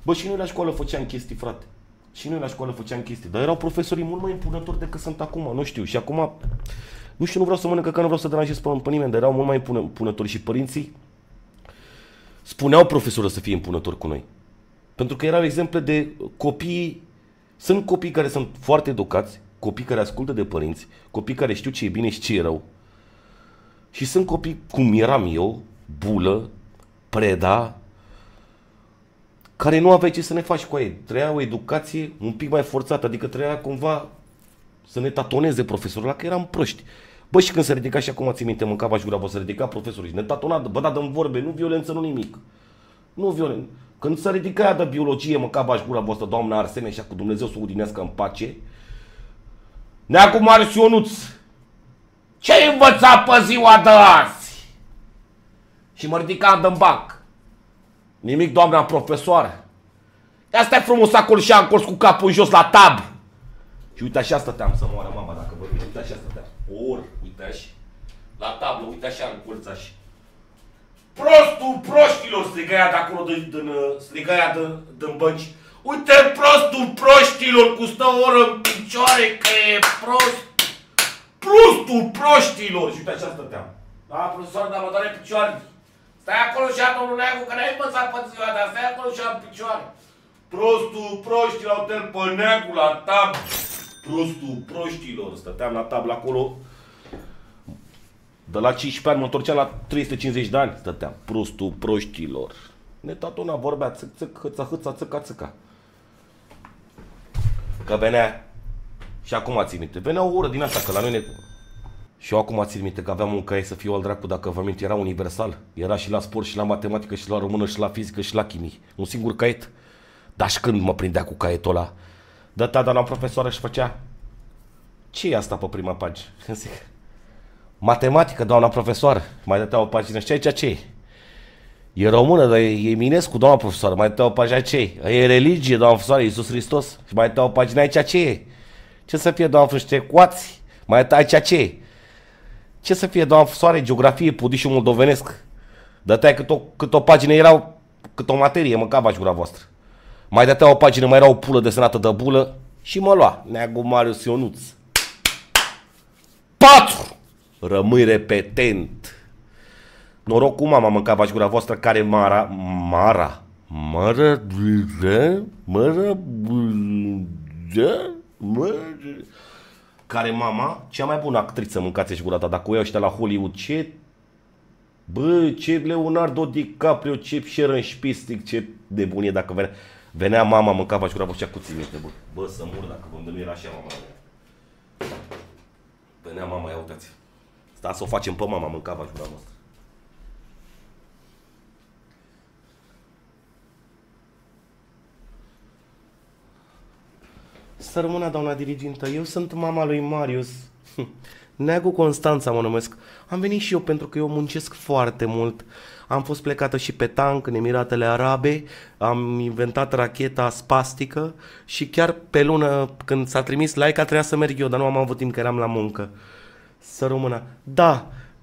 Bă, și noi la școală făceam chestii, frate. Și noi la școală făceam chestii. Dar erau profesorii mult mai impunători decât sunt acum. Nu știu. Și acum, nu știu, nu vreau să mănânc, că nu vreau să deranjez pe nimeni, dar erau mult mai impunători. Și părinții spuneau profesorii să fie impunători cu noi. Pentru că erau exemple de copii. Sunt copii care sunt foarte educați, copii care ascultă de părinți, copii care știu ce e bine și ce e rău. Și sunt copii cum eram eu, Bulă, Preda, care nu aveai ce să ne faci cu ei. Treia o educație un pic mai forțată, adică treia cumva să ne tatoneze profesorul ăla, că eram proști. Bă, și când se ridica, și acum ții minte, mâncava și gura, bă, se ridica profesorul și ne tatona, bă, da, dă-mi vorbe, nu violență, nu nimic. Nu violență. Când se ridica ea de biologie, mâncava și gura voastră, doamna Arsene, și cu Dumnezeu să o udinească în pace. Neacu Marius Ionuț, ce-ai învățat pe ziua de azi? Și mă ridicam de-n banc. Nimic, doamna profesoară. Ia stai frumos acolo și am curs cu capul jos la tab. Și uite așa stăteam să moară mama dacă vă vine. Uite așa stăteam. Or, uite așa. La tablă, uite așa în colț așa. Prostul proștilor, striga ea de acolo, striga ea din bănci. Uite prostul proștilor, cu stă o oră în picioare, că e prost. Prostul proștilor. Și uite așa stăteam. Da, profesor, dar mă doare picioare. Stai acolo și a domnul Neagu, că n-ai învățat pe ziua, dar stai acolo și am picioare. Prostul proștilor, au pe Neagu la tab. Prostul proștilor. Stăteam la tablă acolo. De la 15 ani mă întorceam la 350 de ani. Stăteam. Prostul proștilor. Ne tatona, vorbea țâc, țâc, hâța, hâța, țâca, țâca. Că venea. Și acum țin minte. Venea o oră din asta, că la noi ne... Și eu acum țin minte că aveam un caiet, să fiu al dracu, dacă vă aminte, era universal. Era și la sport, și la matematică, și la română, și la fizică, și la chimie. Un singur caiet. Dar și când mă prindea cu caietul ăla, dătea de la profesoară și făcea: ce e asta pe prima pagină? Zic: matematică, doamna profesoară. Mai dătea o pagină. Și aici ce e? E română, dar e Eminescu, doamna profesoară. Mai dătea o pagină. Ce e? E religie, doamna profesoară, Iisus Hristos. Și mai dătea o pagină. Aici ce e? Ce să fie, doamna profesoară? Ecuații. Mai dătea aici ce e? Ce să fie, doamna profesoară? Geografie, pudișul moldovenesc. Dătea cât o pagină erau, cât o materie, mâncava și gura voastră. Mai dătea o pagină, mai era o pulă desenată de bulă și mă lua. Neagu Marius Ionuț. 4! Rămâi repetent. Noroc cu mama mâncava și gura voastră, care care mama, cea mai bună actriță, mâncați și gura ta. Dacă o iau ăștia la Hollywood, ce... Bă, ce Leonardo DiCaprio, ce Sharon Spiestic, ce nebunie dacă venea mama, mâncava și gura voastră cu ținite, bă. Bă, să mur dacă vă nu era așa mama. Venea mama, ia uitați. Sta să o facem pe mama, mâncava și gura voastră. Să rămână, doamna dirigintă, eu sunt mama lui Marius. Neagu Constanța mă numesc. Am venit și eu pentru că eu muncesc foarte mult. Am fost plecată și pe tank în Emiratele Arabe, am inventat racheta spastică și chiar pe lună, când s-a trimis laica, trebuia să merg eu, dar nu am avut timp că eram la muncă. Să rămână. Da,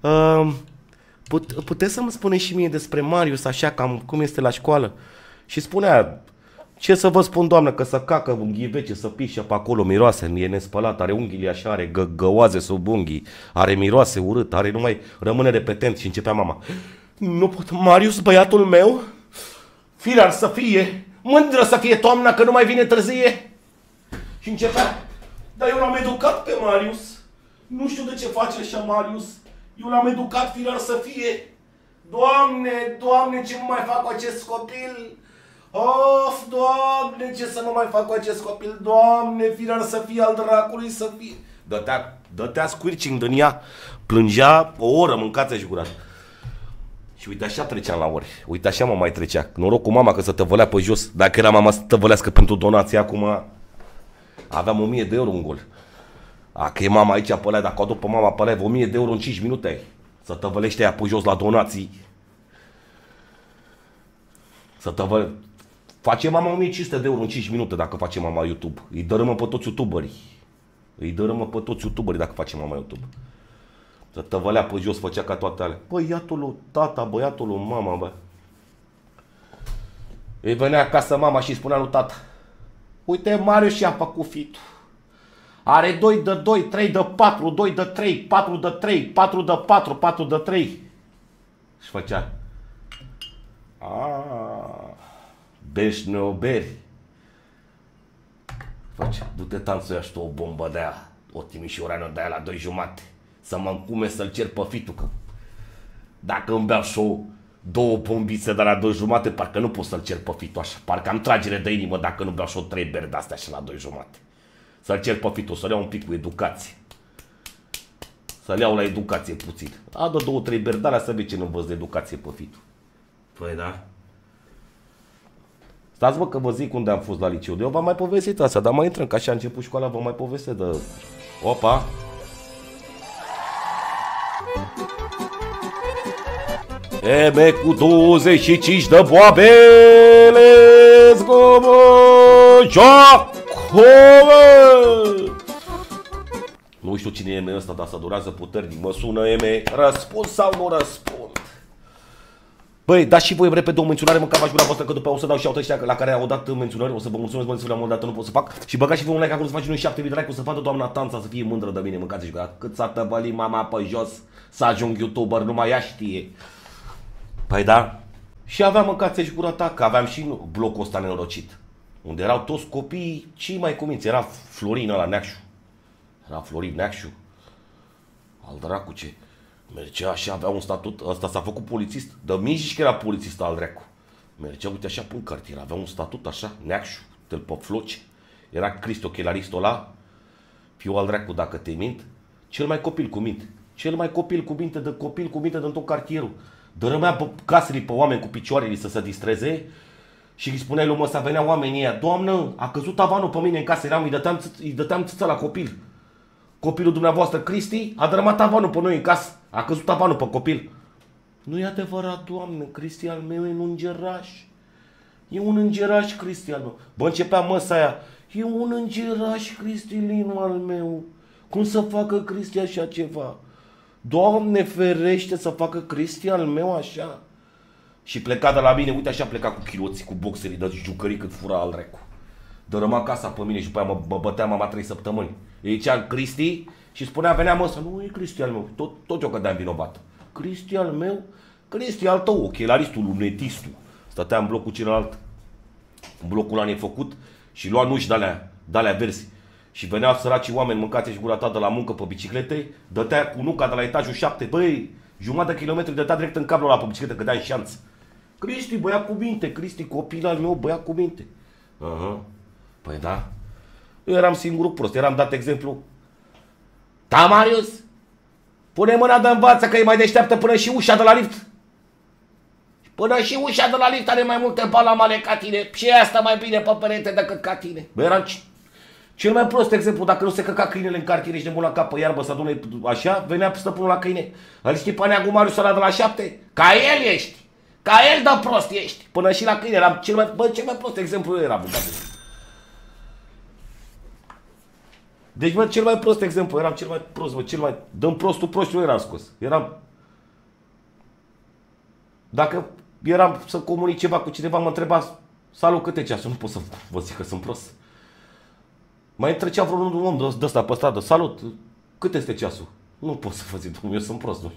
puteți să-mi spuneți și mie despre Marius, așa, cam cum este la școală? Și spunea: ce să vă spun, doamnă, că să cacă în ghivece, să pișe pe acolo, miroase, e nespălat, are unghiile așa, are găoaze sub unghii, are miroase urât, are numai, rămâne repetent. Și începea mama: nu pot, Marius, băiatul meu, firar să fie, mândră să fie toamna că nu mai vine târzie. Și începea: dar eu l-am educat pe Marius, nu știu de ce face așa Marius, eu l-am educat, firar să fie. Doamne, Doamne, ce mă mai fac cu acest copil? Of, Doamne, ce să mă mai fac cu acest copil? Doamne, firar să fie, al dracului să fie. Dătea squircing din ea. Plângea o oră, mâncați și gurat. Și uite așa treceam la ori. Uite așa mă mai trecea. Noroc cu mama că se tăvălea pe jos. Dacă era mama să tăvălească pentru donație, acum aveam 1000 de euro în gol. Că e mama aici pe alea, dacă o aduc pe mama pe alea, 1000 de euro în 5 minute ai. Să tăvălește ea pe jos la donații. Să tăvăle... Face mama 1500 de euro în 5 minute dacă face mama YouTube. Îi dărâmă pe toți youtuberii. Îi dărâmă pe toți youtuberii dacă face mama YouTube. Să tăvălea pe jos, făcea ca toate alea. Băiatul lui tata, băiatul lui mama, bă. Îi venea acasă mama și spunea lui tata: uite, Marius și-a făcut fitul. Are 2 de 2, 3 de 4, 2 de 3, 4 de 3, 4 de 4, 4 de 3. Și făcea: bești neoberi. Făcea: du-te tanțuia și tu o bombă de aia, o timișoreană de aia la 2 jumate, să mă încume să-l cer pe fitul, că dacă îmi beau și o 2 bombițe de la 2 jumate, parcă nu pot să-l cer pe fitul așa, parcă am tragere de inimă dacă nu beau și o 3 beri de-astea și la 2 jumate. Să-l cer pe fitul, să-l iau un pic cu educație. Să-l iau la educație puțin. Adă 2-3 beri de alea să vezi ce nu învăț de educație pe fitul. Păi da. Stați mă că vă zic unde am fost la liceu. Eu v-am mai povestit asta, dar mai intrăm, că așa a început școala, vă mai povestesc de... Opa! Eme cu 25 de boabe, let's go, mă! Joaco, mă! Nu știu cine e Eme ăsta, dar să durează puternic. Mă sună Eme, răspund sau nu răspund? Băi, dați și voi repede o menționare, mă, că v-aș gura voastră, că după o să dau și alte ăștia la care au dat menționări, o să vă mulțumesc, bă, la un dat nu pot să fac. Și băgați și voi un like acolo să faci noi 7000 de like, o să vadă doamna Tanța să fie mândră de mine, mâncați și gura. Cât s-a tăbălit mama pe jos să ajung YouTuber, numai ea știe. Păi da. Și aveam, mâncați și gura ta, că aveam și blocul ăsta nenorocit, unde erau toți copiii cei mai cuminți. Era Florin ăla Neacșu. Era Florin Neacșu. Al dracu ce. Mergea așa, avea un statut, ăsta s-a făcut polițist, de mici și că era polițist al dracu. Mergea, uite așa, până cartier, avea un statut așa, Neacșu, tel pe floci. Era Cristi ochelaristul ăla, fiul al dracu, dacă te mint, cel mai copil cu minte. Cel mai copil cu minte din tot cartierul. Dărâmea pe casele pe oameni cu picioarele să se distreze și îi spunea lui ăsta, venea oamenii ăia: doamnă, a căzut tavanul pe mine în casă, eram, îi dăteam țâța la copil. Copilul dumneavoastră, Cristi, a dărâmat tavanul pe noi în casă. A căzut tavanul pe copil. Nu e adevărat, doamne, Cristi al meu e un îngeraș. E un îngeraș, Cristi al meu. Bă, începea măsa aia: e un îngeraș, Cristilinu al meu. Cum să facă Cristi așa ceva? Doamne ferește să facă Cristi al meu așa. Și pleca de la mine, uite așa pleca cu chiloții, cu boxerii de jucării cât fura al recu. Dărâma casa pe mine și după aia mă bătea mama 3 săptămâni. Îi zicea Cristi și spunea, venea măsa: nu e Cristi al meu, tot eu cădeam vinovat. Cristi al meu? Cristi al tău, ochelaristul, lunetistul. Stătea în blocul celălalt, în blocul ăla nefăcut, și lua nuși de-alea verzi. Și veneau săracii oameni, mâncați și gura ta de la muncă pe biciclete, dătea cu nuca de la etajul 7, băi, jumătate de kilometri, dătea direct în cablul ăla pe bicicletă, că dea în șanț. Cristi, băia cu minte, Cristi, copil al meu, băia cu minte. Păi da. Eu eram singurul prost, eram dat exemplu. Da, Marius, pune mâna de învață că e mai deșteaptă până și ușa de la lift. Până și ușa de la lift are mai multe balamale ca tine. Și asta mai bine pe perete decât ca tine. Bă, eram cel mai prost exemplu. Dacă nu se căca câinele în cartier, ești de bun la cap pe iarbă să adune așa, venea stăpânul la câine. Îl știi pe neagul Marius ăla de la 7? Ca el ești. Ca el de prost ești. Până și la câine eram cel mai prost exemplu eu eram. Deci, bă, cel mai prost exemplu, eram cel mai prost, bă, cel mai... Dăm prostul eu eram scos. Eram... Dacă eram să comunic ceva cu cineva, mă întreba: salut, câte ceasul? Nu pot să vă zic că sunt prost. Mai trecea vreun om de ăsta pe stradă: salut, cât este ceasul? Nu pot să vă zic, eu sunt prost, nu.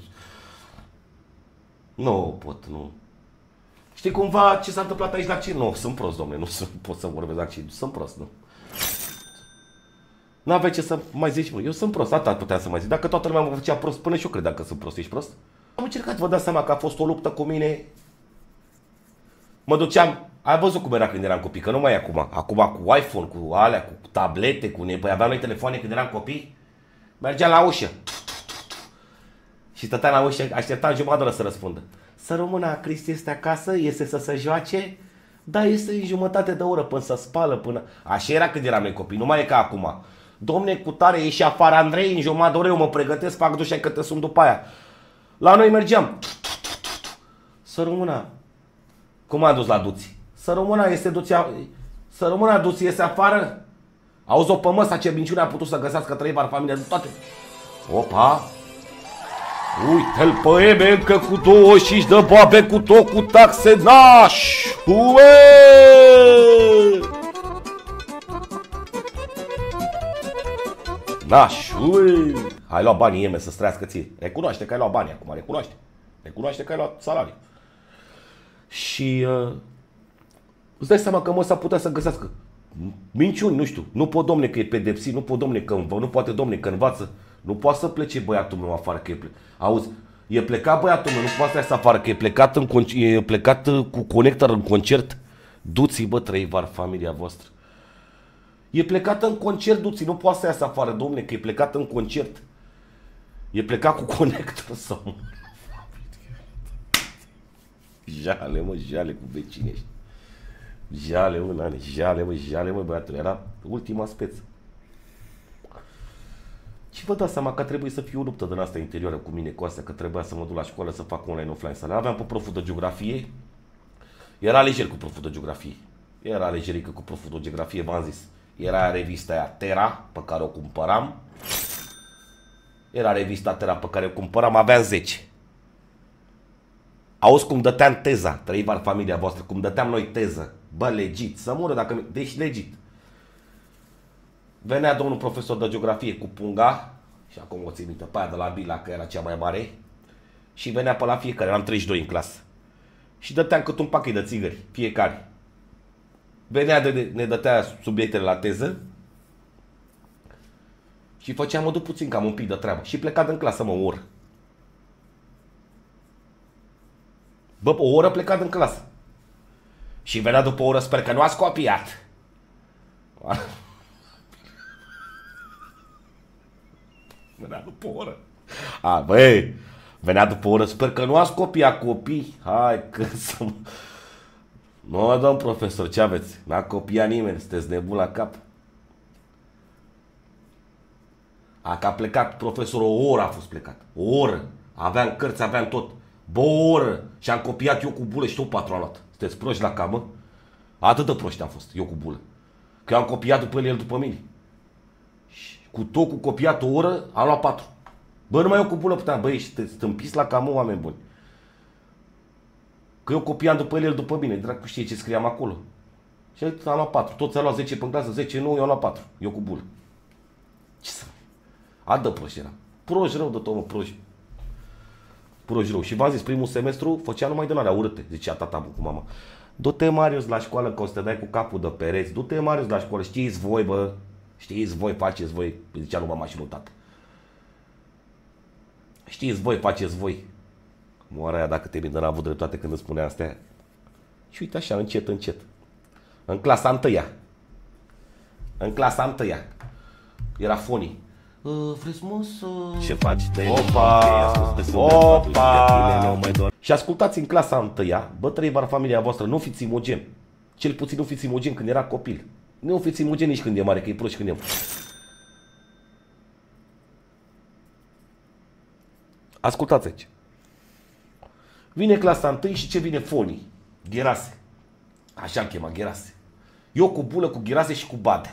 Nu pot, nu. Știi cumva ce s-a întâmplat aici la accent? Nu, sunt prost, domne, nu pot să vorbesc la accent, sunt prost, nu. N-aveai ce să mai zici, mă. Eu sunt prost, atât puteam să mai zic. Dacă toată lumea mă făcea prost, până și eu credeam că sunt prost. Ești prost? Am încercat, vă dați seama că a fost o luptă cu mine. Mă duceam, ai văzut cum era când eram copii, că nu mai e acum. Acum cu iPhone, cu alea, cu tablete, cu păi aveam noi telefoane când eram copii. Mergeam la ușă. Și stăteam la ușă, așteptam jumătate de oră să răspundă. Să rămână, Cristi este acasă, este să se joace? Da, este în jumătate de oră până să spală, până... Așa era când eram noi copii, nu mai e ca acum. Domne, cu tare, ieși afară Andrei, în jumătate de oră eu mă pregătesc, fac dușa că te sun după aia. La noi mergeam. Să rămână. Cum a dus la Duți? Să rămână, este Duția... Să rămână, Duți, iese afară? Auzi-o pe măsa ce minciune a putut să găsească 3 bar familie de toate. Opa! Uite-l pe Eme că cu 25 de boabe cu tot cu taxe naș! Ue! Naș, ue! Ai luat banii Eme să străiască ție. Recunoaște că ai luat banii acum, recunoaște. Recunoaște că ai luat salariu. Și îți dai seama că mă s-a putea să găsească minciuni, nu știu. Nu pot, domne, că e pedepsit, nu pot, domne, că nu poate, domne, că învață. Nu poate să plece băiatul meu afară, că e plecat. Auzi, e plecat băiatul meu, nu poate să iasă afară, că e plecat, cu conector în concert. Du-ți, bă, Trăivar, familia voastră. E plecat în concert, du-ți, nu poate să iasă afară, domne, că e plecat în concert. E plecat cu conector sau... Jale, mă, jale cu vecinii ăștia. Jale, mă, nane, jale, mă, băiatul, era ultima speță. Și vă dați seama că trebuie să fie o luptă din asta interioară cu mine, cu astea, că trebuia să mă duc la școală să fac online, offline, să le aveam pe proful de geografie. Era lejer cu proful de geografie. Era lejerică cu proful de geografie, v-am zis. Era revista aia Terra, pe care o cumpăram. Era revista Terra pe care o cumpăram, aveam 10. Auzi cum dăteam teza, Trăivar, familia voastră, cum dăteam noi teză. Bă, legit, să mură dacă... Deci legit. Venea domnul profesor de geografie cu punga, și acum o țin minte, pe aia de la Bila, că era cea mai mare, și venea pe la fiecare, eram 32 în clasă. Și dăteam cât un pachet de țigări, fiecare. Venea, ne dătea subiectele la teză și făceam, mă duc puțin, cam un pic de treabă. Și pleca din clasă, mă, o oră. Bă, o oră plecat în clasă. Și venea după o oră, sper că nu ați copiat. Venea după o oră. Băi, venea după o oră, sper că nu ați copiat, copii. Hai că să mă... Mă, domn profesor, ce aveți? N-a copiat nimeni, sunteți nebun la cap. Că a plecat profesorul, o oră a fost plecat. O oră. Aveam cărți, aveam tot. Bă, o oră. Și am copiat eu cu bulă și tot patru a luat. Sunteți proști la cap, mă? Atât de proști am fost, eu cu bulă. Că eu am copiat după el după mine. Și cu tot cu copiat o oră, am luat 4. Bă, numai eu cu bulă puteam. Băi, ești stâmpiți la cam, oameni buni. Că eu copiam după el după mine. Dracu știe ce scriam acolo. Și am luat 4. Toți au luat 10 pe clasă, 10 nu, eu am luat 4. Eu cu bulă. Ce să... Adă proști era. Proști rău de tot, mă, proști. Proști rău. Și v-am zis, primul semestru făcea numai din alea urâte. Zicea tata cu mama. Du-te, Marius, la școală, că o să te dai cu capul de pereți. Du-te, Marius, la școală. Știți voi, bă. Știți voi, faceți voi. Zicea lui mama și lui tată. Știți voi, faceți voi. Moara aia dacă te n-a avut dreptate când îmi spunea astea. Și uite așa, încet, încet. În clasa întâia. În clasa întâia. Era Fonii. Vreți, mă, să... Ce faci? Opa! Opa! Și ascultați în clasa întâia, bă, Trăivar, familia voastră, nu fiți imogeni. Cel puțin nu fiți imogeni când era copil. Nu fiți imogeni nici când e mare, că e prost și când e... Ascultați aici. Vine clasa întâi și ce vine Fonii? Gherase. Așa-l chema, Gherase. Eu cu bulă, cu Gherase și cu Bade.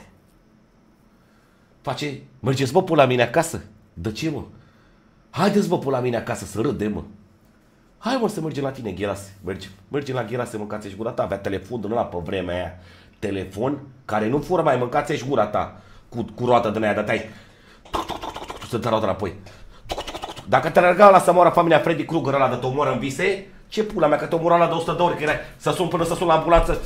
Face, mergeți, bă, pula mine acasă. De ce, mă? Haideți, bă, pula mine acasă să râdem, mă. Hai, mă, să mergem la tine, Gherase. Mergem la Gherase, mâncați-și gura ta. Avea telefon din ăla pe vremea aia. Telefon care nu fură mai, mâncați-și gura ta. Cu roata din aia, dăteai. Să te roata înapoi. Dacă te alergau la să moară familia Freddy Krueger ăla de te omoară în vise, ce pula mea, că te omora la de 100 de ori, că era să sun până să sun la ambulanță.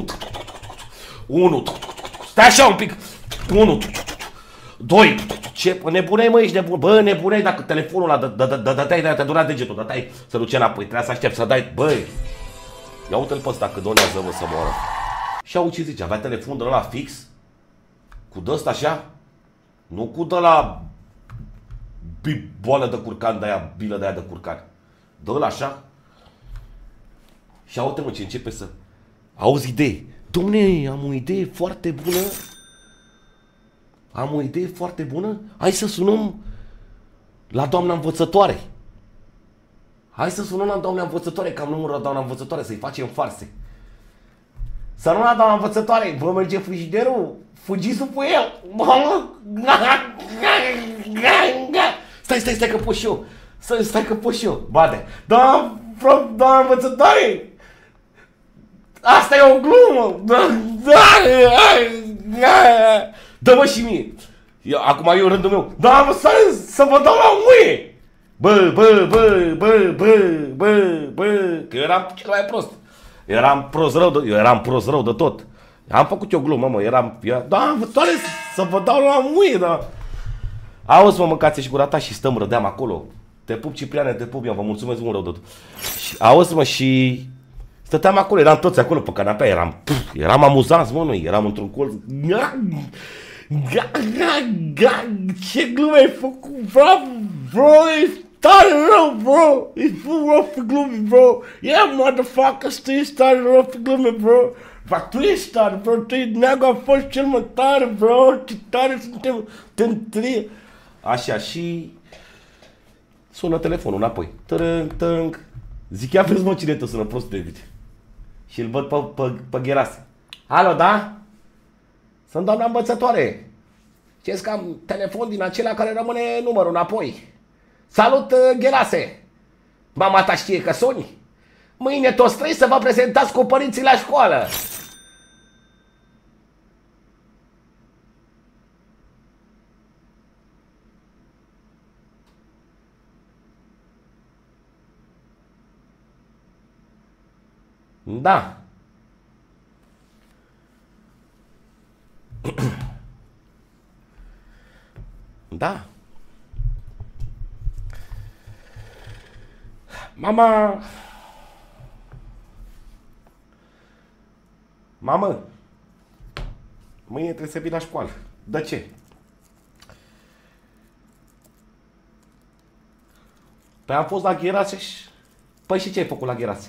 1. Stai așa un pic. 1. 2. Ce nebunei, mă, ești nebun. Bă, nebunei, dacă telefonul ăla dăteai, te durea degetul, dăteai să duce înapoi. Trebuia să aștept să dai, băi. Ia uite-l pe ăsta, că donează, mă, să moară. Și auzi ce zice, avea telefonul de ăla fix, cu de-ăsta așa, nu cu de la boală de curcan de aia, bilă de aia de curcan. Dă-l așa. Și auzi, mă, ce începe să... Auzi idei. Dom'le, am o idee foarte bună. Am o idee foarte bună. Hai să sunăm la doamna învățătoare. Hai să sunăm la doamna învățătoare, că am numărul la doamna învățătoare, să-i facem farse. Să nu la doamna învățătoare, vă merge frigiderul, fugiți după el. Stai, că pot și eu. Stai că pot și eu. Bate. Da, învățătoare! Asta e o glumă! Dă-mă și mie! Acum eu rândul meu. Da, mă, să vă dau la muie! Bă, că eu eram cel mai prost. Eu eram prost rău de tot. Am făcut eu glumă, mă, da, învățătoare, să vă dau la muie, da. Auzi, mă, mâncați și gura ta și stăm, râdeam acolo. Te pup, Cipriane, te pup, eu vă mulțumesc mult rău de tot. Auzi, mă, și stăteam acolo, eram toți acolo pe canapea, eram amuzanți, mă, noi, eram într-un colț. Ce glume ai făcut, bro, e tare rău, bro, e rău pe glume, bro, yeah, motherfucker, tu ești tare rău pe glume, bro, dar tu ești tare, bro, Neagu a fost cel mai tare, bro, ce tare suntem, te întâlnim. Așa, și sună telefonul înapoi. Tâng. Zic, ia vezi, mă, cine te sună, prost, David. Și îl văd pe Gherase. Alo, da? Sunt doamna învățătoare. Știți că am telefon din acela care rămâne numărul înapoi. Salut, Gherase. Mama ta știe că suni? Mâine toți trei să vă prezentați cu părinții la școală. Da. Da. Mamă, mâine trebuie să vii la școală. De ce? Păi am fost la Gherase și... Păi și ce ai făcut la Gherase?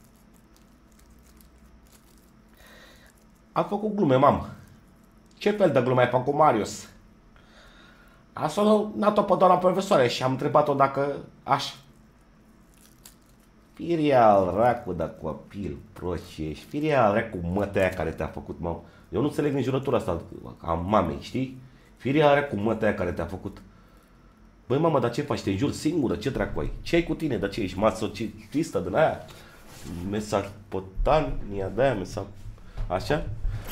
Am făcut glume, mamă. Ce fel de glume ai făcut, Marius? Am sunat-o pe doamna profesoare și am întrebat-o dacă așa. Firial, racu de copil, prost ce ești. Firial, racu măta aia care te-a făcut, mamă. Eu nu înțeleg nici jurătura asta a mamei, știi? Firea are cu măta aia care te-a făcut. Băi, mamă, dar ce faci? Te înjuri singură? Ce dracu ai? Ce ai cu tine? Dar ce ești? Masochistă din aia? Mesapotania de aia? Așa?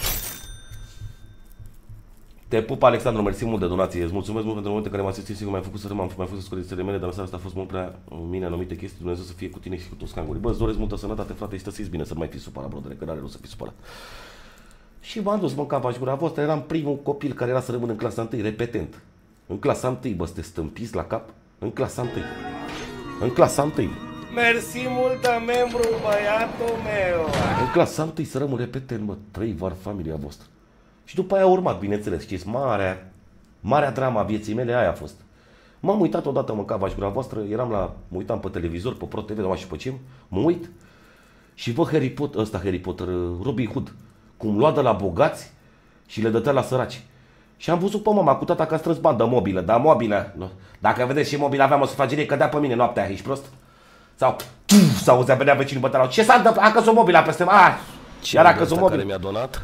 Te pup, Alexandru, mersi mult de donație. Îți mulțumesc mult pentru momentul în care m-ați simțit, sigur m-ai făcut să râm, am mai fost scoritele mele, dar în seara asta a fost mult prea mine anumite chestii. Dumnezeu să fie cu tine și cu toți cangurii. Bă, îți doresc multă sănătate, frate, și să bine, să nu mai fii supărat, brodere, că n-are rost să fii supărat. Și m-am dus, mă, capa și gura voastră, eram primul copil care era să rămân în clasa 1, repetent. În clasa 1, bă, să te stâmpiți la cap? În clasa 1. În clasa 1. Mersi multă, membru, băiatul meu. În clasa 1 să rămân repetent, mă, 3 var familia voastră. Și după aia a urmat, bineînțeles, știți, marea drama a vieții mele, aia a fost. M-am uitat odată, mă, capa și gura voastră, mă uitam pe televizor, pe Pro TV, nu știu pe ce, mă uit și văd Harry Potter, Robin Hood, cum lua de la bogați și le dădea la săraci. Și am văzut pe mama cu tata că a strâns bandă mobilă, dar mobilă, nu. Dacă vedeți ce mobilă aveam o sufragerie, cădea pe mine noaptea, ești prost? Sau auzea, venea vecinul bătălau. Ce s-a întâmplat? A căzut mobila peste mine. Iar a căzut mobilă. Care mi-a donat?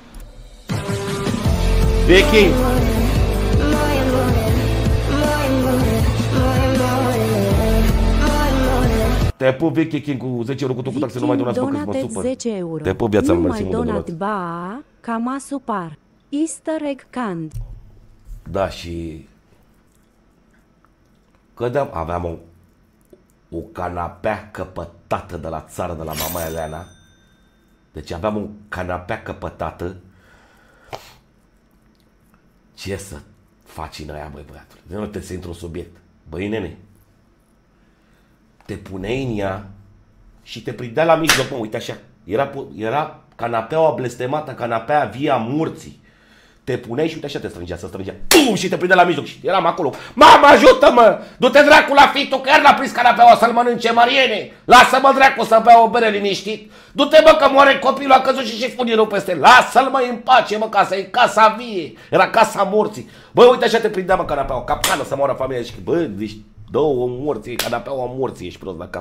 Vicky! Te pup, Vicky King, cu 10 euro cu tot cu taxe, nu mai donați, mă, că mă supăr. 10 euro. Te pup, viața, nu mersi mai mult de donat, donat. ba, ca mă supar. Easter egg cand. Da, și aveam o canapea căpătată de la țară, de la mama Elena. Deci aveam o canapea căpătată. Ce să faci în aia, băi, băiatul? Nu te să intru în subiect. Băi, nene, te puneai în ea și te prindea la mijloc, mă, uite așa. Era canapeaua blestemată, canapeaua via morții. Te puneai și uite așa te strângea, Pum! Și te prindea la mijloc și eram acolo. Mamă, ajută-mă! Du-te dracu la fitul, că iar l-a prins canapeaua să-l mănânce, Mariene! Lasă-mă dracu să bea o bere liniștit! Du-te, mă, că moare copilul, a căzut și șifonierul peste. Lasă-l, mă, în pace, mă, casa e casa vie. Era casa morții. Bă, uite așa te prindea, mă, canapeaua, capcană să moară familia. Și bă, deci două morții, canapeaua morții, ești prost la cap.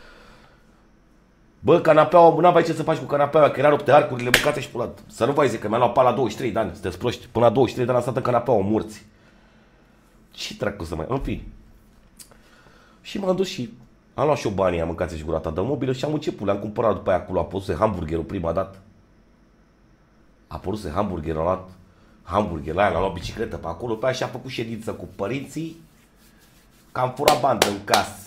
Bă, canapeaua, n-aveai ce să faci cu canapeaua, că era rupte arcurile, mâncate și până la... Să nu vă zic că mi-a luat la 23 de ani, sunteți proști. Până la 23 de ani am stat în canapeaua morții. Ce dracu să mai... În fin. Și m-am dus și am luat și eu banii, am mâncat și gura ta de mobilă și am început. Le-am cumpărat după aia acolo, a pus hamburgerul prima dată. A apărut hamburger, am luat hamburger la aia, l-am luat bicicletă pe acolo, pe aia și a făcut ședință cu părinții, că am furat bandă în casă.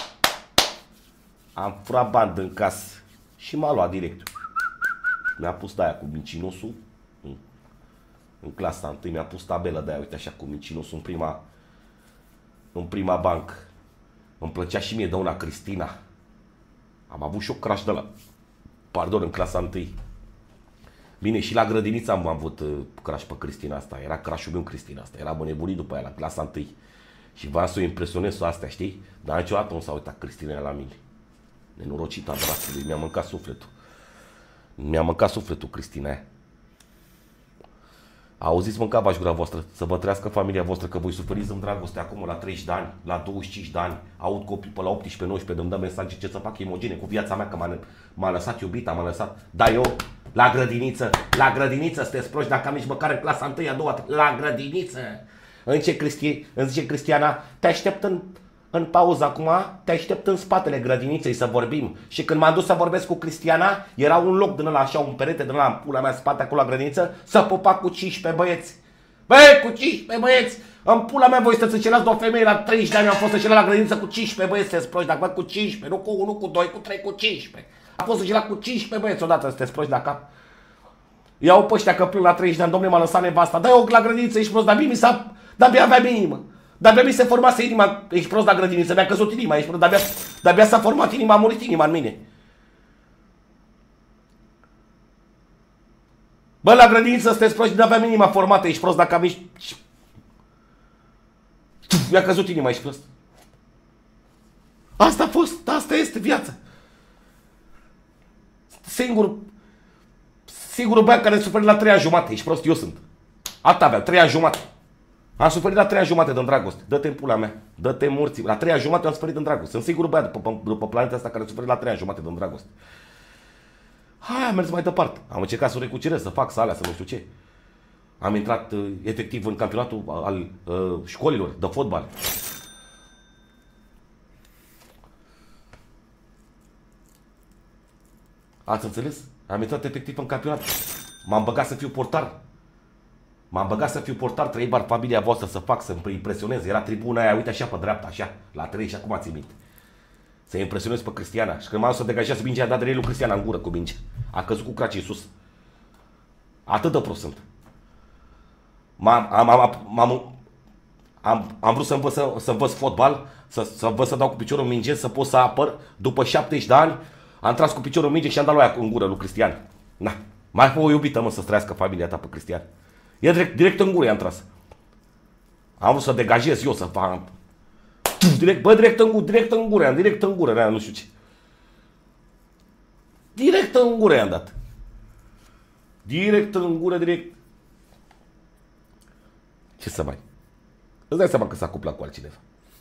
Am furat bandă în casă și m-a luat direct. Mi-a pus de aia cu mincinosul, în clasa 1, mi-a pus tabelă de aia, uite așa, cu mincinosul în prima bancă. Îmi plăcea și mie de una Cristina. Am avut și o crush de la, pardon, în clasa 1. Bine, și la grădiniță am avut crush pe Cristina asta. Era crush-ul meu Cristina asta. Era nebunit după aia la clasa 1. Și vreau să o impresionez cu astea, știi? Dar niciodată nu s-a uitat Cristina la mine. Nenorocita dracului, mi-a mâncat sufletul. Mi-a mâncat sufletul Cristina aia. Auziți, mâncava și gura voastră, să vă trăiască familia voastră, că voi suferiți în dragoste acum la 30 de ani, la 25 de ani, aud copii pe la 18-19 de-mi dă mesaje ce să fac imogene cu viața mea, că m-a lăsat iubita, m-a lăsat, dar eu, la grădiniță, sunteți proști, dacă am nici măcar în clasa 1, a doua, la grădiniță. Îmi zice Cristiana, te aștept în pauză acum, te aștept în spatele grădiniței să vorbim. Și când m-am dus să vorbesc cu Cristiana, era un loc din ăla, așa, un perete din ăla, în pula mea, spate acolo la grădiniță, să pupa cu 15 băieți. Băi, cu 15 băieți! În pula mea voi să celați de o femeie la 30 de ani, am fost să cela la grădiniță cu 15 băieți, sunteți proști, dacă cu 15, nu cu 1, cu 2, cu 3, cu 15. Am fost să cela cu 15 băieți odată, sunteți proști de cap. Iau pe ăștia că plâng la 30 de ani, domnule, m-a lăsat nevasta, dă-i la grădiniță, ești prost, dar avea inimă. De-abia mi se formase inima, ești prost la grădiniță, mi-a căzut inima, ești prost, de-abia s-a format inima, a murit inima în mine. Bă, la grădiniță sunteți proști, de-abia inima formată, ești prost, dacă am ești... Mi-a căzut inima, ești prost. Asta a fost, asta este viața. Singurul băiat care suferit la 3 ani jumate, ești prost, eu sunt. Atât avea, 3 ani jumate. Am suferit la 3 ani jumate de dragoste. Dă-te în pula mea. Dă-te morții. La 3 ani jumate am suferit de dragoste. Sunt singurul băiat după planeta asta care a suferit la 3 ani jumate de dragoste. Hai, am mers mai departe. Am încercat să o recucerez, să fac salea, să nu știu ce. Am intrat efectiv în campionatul al școlilor de fotbal. Ați înțeles? Am intrat efectiv în campionat. M-am băgat să fiu portar. M-am băgat să fiu portar, 3 bar familia voastră să fac, să impresionez. Era tribuna aia, uite așa pe dreapta, așa, la 3 și acum țin minte. Să impresionez pe Cristiana. Și când m-am dus să degajează mingea, a dat de lui Cristiana în gură cu mingea. A căzut cu cracii sus. Atât de prost sunt. Am vrut să învăț fotbal, să învăț să dau cu piciorul în minge, să pot să apăr. După 70 de ani, am tras cu piciorul în minge și am dat lui aia în gură lui Cristian. Na, mai fă o iubită, mă, să-ți trăiască familia ta pe Cristian. E direct în gură i-am tras. Am vrut să degajez eu, să fac... direct în gură, nu știu ce. Direct în gură i-am dat. Direct în gură. Ce să mai... Îți dai seama că s-a cuplat cu altcineva.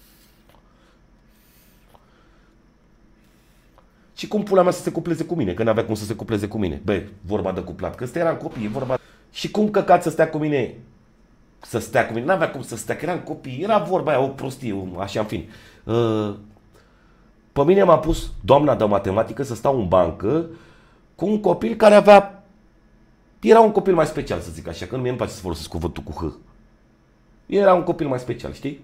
Și cum pula mea să se cupleze cu mine, că n-avea cum să se cupleze cu mine. Băi, vorba de cuplat, că ăsta eram copii, vorba... Și cum căcat să stea cu mine? Să stea cu mine, n-avea cum să stea, că eram copii, era vorba aia, o prostie, așa în fin. Pe mine m-a pus doamna de matematică să stau în bancă cu un copil care avea... Era un copil mai special, să zic așa, că mie îmi place să folosesc cuvântul cu H. Era un copil mai special, știi?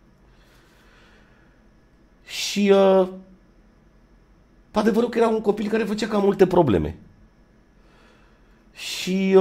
Și adevărul că era un copil care făcea cam multe probleme. Și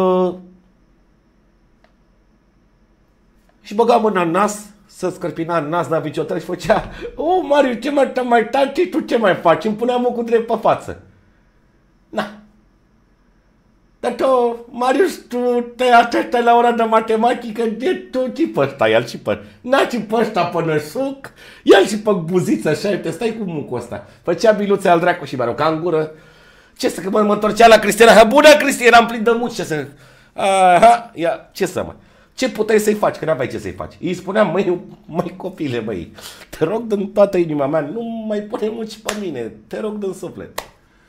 băga mâna în nas, să scărpina în nas, n-avea niciodată și făcea: "O, Mariu, ce mai taci, tu ce mai faci?" Îmi punea mucul drept pe față. Na. Dar tu, Marius, tu te așteptai la ora de matematică, de tu ți pe ăsta, ia-l și pe... N-ați pe ăsta până suc, ia-l și pe buziță, așa, te stai cu mucul ăsta. Făcea biluțe al dracu și mi-arunca în gură. Ce să, că mă întorcea la Cristiana, bună Cristiana, eram plin de muci, ce să... Aha, ia, ce să mă... Ce puteai să-i faci, că n-aveai ce să-i faci? Îi spuneam: măi copile, măi, te rog din toată inima mea, nu mai pune muci pe mine, te rog din suflet.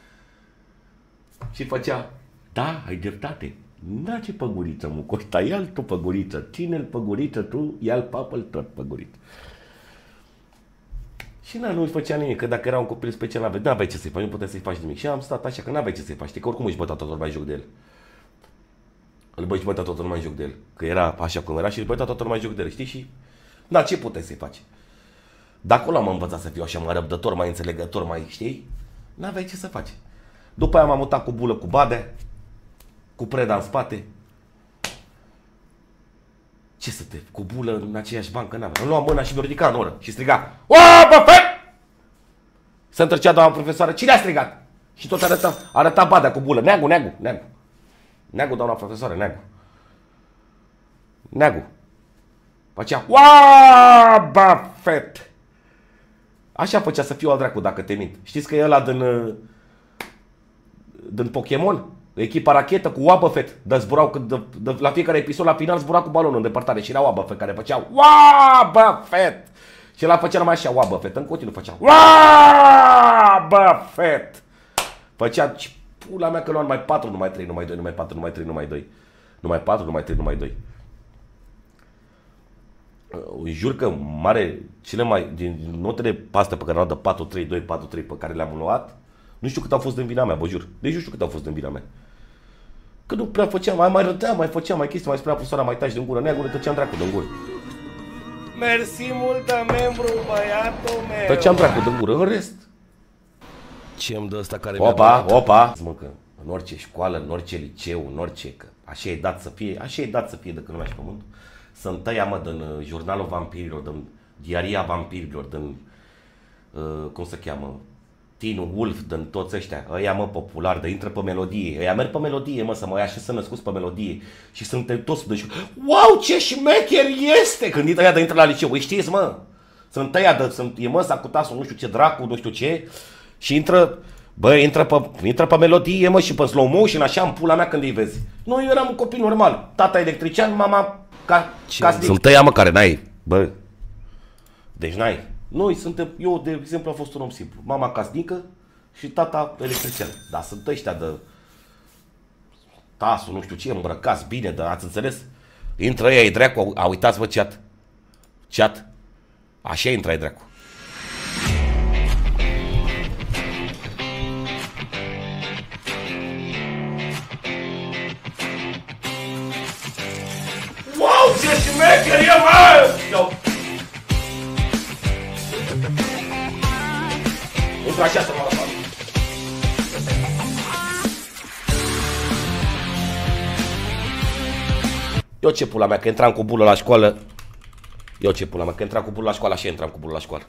Și făcea: "Da, ai dreptate, n-ați pe guriță, mucul ăsta, ia-l tu pe guriță, ține-l pe guriță tu, ia-l papă-l tot pe guriță." Și nu-i făcea nimic, că dacă era un copil special, n-aveai ce să-i faci, nu puteai să-i faci nimic. Și am stat așa, că n-aveai ce să-i faci, știi, că oricum își bătea toată lumea în joc de el. Își bătea toată lumea în joc de el, că era așa cum era și își bătea toată lumea în joc de el, știi, și... Da, ce puteai să-i faci? De acolo am învățat să fiu așa mai răbdător, mai înțelegător, mai, știi? N-aveai ce să faci. După aia m-am mutat cu bulă, cu Badea, cu Preda în spate. Ce să te... Cu bulă în aceeași bancă, n-aveam. Îmi luam mâna și mi-o ridica în oră și striga: "O, bă, fet!" Se întrecea doamna profesoară: "Cine a strigat?" Și tot arăta Badea cu bulă: "Neagu, Neagu, Neagu. Neagu, doamna profesoară, Neagu. Neagu." Făcea: "Oa, bă, fet!" Așa făcea să fiu al dracu dacă te mint. Știți că e ăla din Pokémon? Echipa rachetă cu Wobbuffet, dar zburau la fiecare episod, la final zbura cu balonul în depărtare și era Wobbuffet care făcea Wobbuffet. Și el făcea numai așa Wobbuffet, în continuu făcea Wobbuffet. Făcea și pula mea că luam numai 4, numai 3, numai 2, numai 4, numai 3, numai 2. Numai 4, numai 3, numai 2. Îi jur că mare, cele mai, din notele astea pe care le-am dat de 4-3-2, 4-3 pe care le-am luat, nu știu cât au fost din vina mea, vă jur. Deci nu știu cât au fost din vina mea. Că nu prea făceam, mai răteam, mai făceam, mai chestii, mai spunea profesoara, mai taci din gură, Neagule, tăceam dracu din gură. Mersi mult, membru, băiatul meu. Tăceam dracu din gură, în rest. Ce îmi dă ăsta care Opa! Mă, că în orice școală, în orice liceu, în orice, că așa e dat să fie, de când lumea și pământ. Să-mi tăia, mă, din jurnalul vampirilor, din diaria vampirilor, din, cum se cheamă, Teen Wolf, din toți ăștia, ăia, mă, populari, de intră pe melodie, ăia merg pe melodie, mă, să mă ia și să născuți pe melodie și suntem toți de wow, ce șmecher este! Când ăia de intră la liceu, îi știți, mă? Sunt ăia de, e măsa cu tasul, nu știu ce dracu, nu știu ce, și intră, bă, intră pe melodie, mă, și pe slow motion, așa, în pula mea când îi vezi. Nu, eu eram un copil normal, tata electrician, mama casnic. Sunt ăia, mă, care n-ai. Bă, deci n-ai. Noi suntem, eu de exemplu am fost un om simplu. Mama casnică și tata electrician. Dar sunt ăștia de tasul, nu știu ce, îmbrăcați bine, dar ați înțeles? Intră ăia, e dracu, a uitați, vă, chat. Așa intră, e dracu. Wow, ce șmecher e, mă! Intră așa să mă lăsă. Eu ce pula mea, că intram cu bulă la școală. Eu ce pula mea, că intram cu bulă la școală, așa intram cu bulă la școală.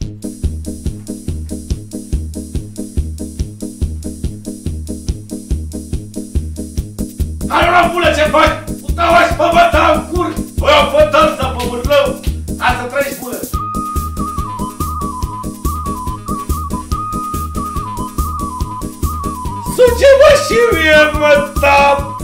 Hai la bulă, ce faci? Utau aș pe băta în cur! Bă, eu fătăm să pe vârlău! Hai să trăiești, bulă! Suge-mă și mie, mă, tap!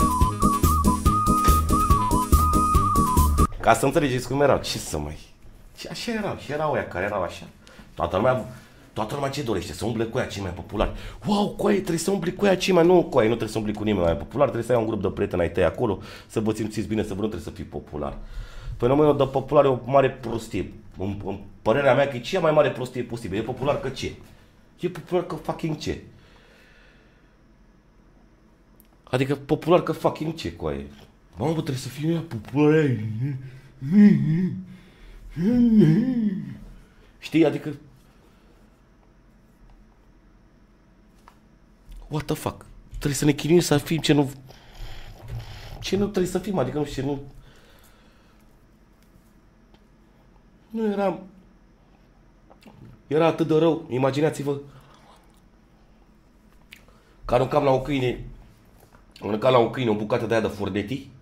Ca să înțelegeți cum erau, ce să mai... Și așa erau, și erau ăia care erau așa. Toată lumea ce dorește? Să umble cu aia cei mai populari. Wow, coaie, trebuie să umbli cu aia cei mai... Nu, coaie, nu trebuie să umbli cu nimeni mai popular, trebuie să ai un grup de prieteni ai tăi acolo, să vă simțiți bine, să vă nu trebuie să fii popular. Fenomenul de popular e o mare prostie. În părerea mea că e cea mai mare prostie posibil. E popular că ce? E popular că fucking ce? Adică popular că fucking ce, coaie? Mamă, trebuie să fie ea popular. Știi, adică... What the fuck? Trebuie să ne chinuim să fim ce nu... Ce nu trebuie să fim, adică nu știu ce nu... Nu eram... Era atât de rău, imaginați-vă că aruncam la o câine, o bucată de aia de Forneti